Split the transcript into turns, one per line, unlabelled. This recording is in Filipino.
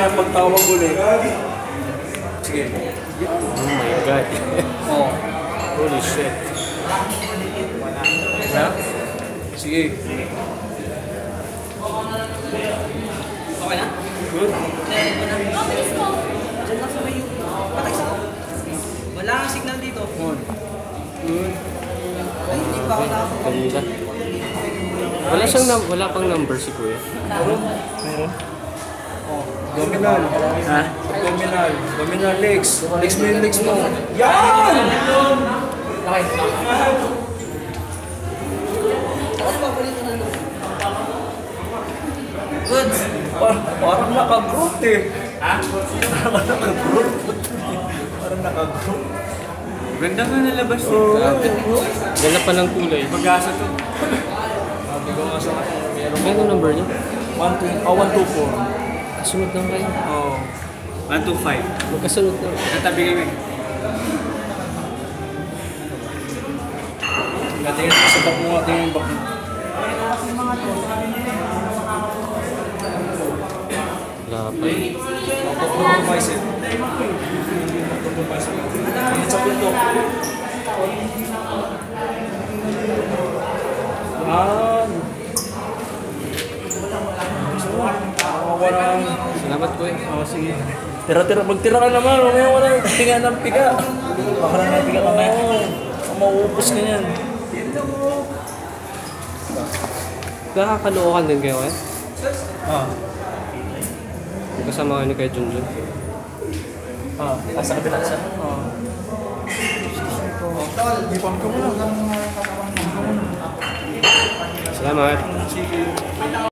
ng pagtawag ulit. Sige.
Oh my God.
Oh.
Holy shit.
Ha? Sige.
Okay na?
Good.
Mabilis mo. Diyan lang sa may patay sa wala kang signal dito.
Good. Good.
Ay, hindi pa ako tapos.
Kanina. Wala pang number si Kuya.
Meron? Meron. Oh, abdominal. Ha? Abdominal. Abdominal legs. Legs mo yung legs mo. Yan!
Okay. Good.
Parang naka-group eh. Ha? Parang naka-group. Parang naka-group.
Ganda nga nalabas eh.
Ganda pa ng kulay.
Pag-asa to.
Sabi ko nga sa kanya, meron.
Ano number niya?
124.
Kasunod lang kayo.
Oo.
125.
Magkasunod lang.
Natabi kami.
Natingin sa bak mo, tingin yung bak mo.
Wala pa eh.
Pagpapong bicep. Pagpapong bicep. Tingin sa puntok. Walang...
Salamat Kuya.
Oh, sige. Tira-tira. Magtira ka naman. Mamaya wala yung tinga ng piga. Baka na ng piga mamaya. Mauupos ka niyan.
Nakakalookan din kayo eh.
Ah.
Kasama kayo ni Kuya Junjun.
Ah. Asa ka binasa? Ah. Ipam ka muna.
Salamat.
Sige.